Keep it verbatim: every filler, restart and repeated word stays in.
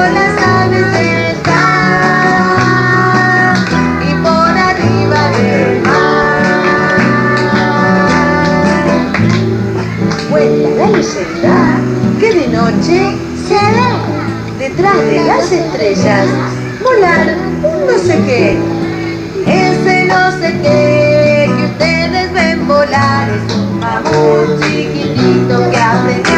las aves están y por arriba del mar. Cuenta la leyenda que de noche se ve detrás de las estrellas volar un no sé qué. Ese no sé qué que ustedes ven volar es un mamut chiquitito que aprende